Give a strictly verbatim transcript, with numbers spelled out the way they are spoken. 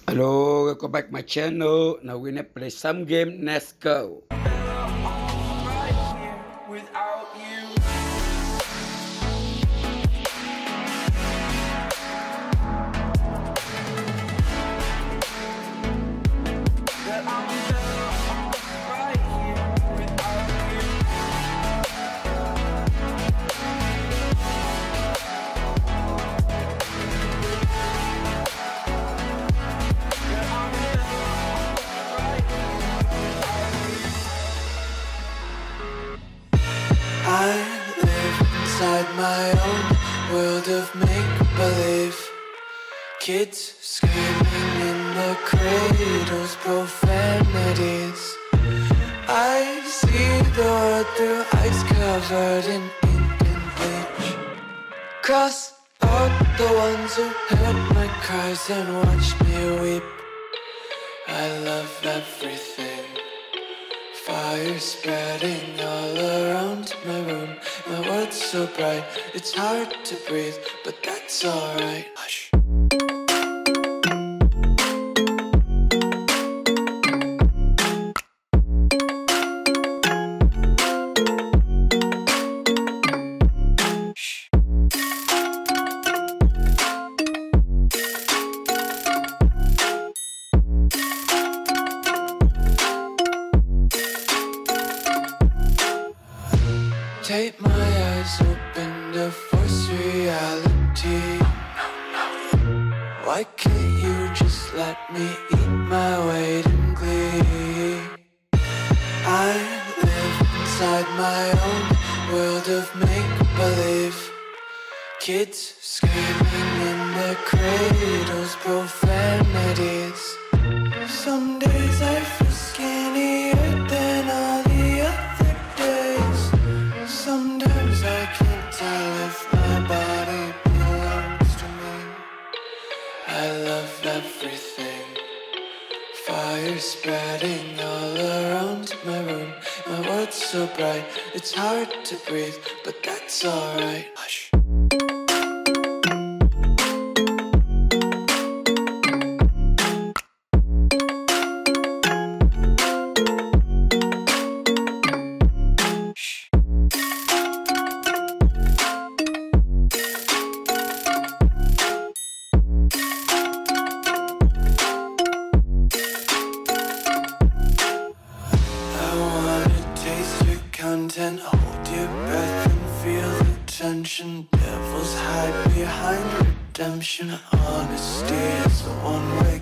Hello, welcome back my channel. Now we're gonna play some game. Let's go. I live inside my own world of make-believe. Kids screaming in the cradles, profanities. I see the world through ice covered in ink and bleach. Cross out the ones who heard my cries and watched me weep. I love everything. Fire spreading all around my room. My world's so bright, it's hard to breathe, but that's alright. Hush. Take my eyes open to force reality. Why can't you just let me eat my weight in glee? I live inside my own world of make-believe. Kids screaming in their cradles, profanities. Some days I feel skinnier than all the other days. Sometimes I can't tell if my body belongs to me. I love everything. Fire spreading all around my room. My world's so bright, it's hard to breathe, but that's alright. Hush. Content, hold your breath and feel the tension. Devils hide behind redemption. Honesty is a one-way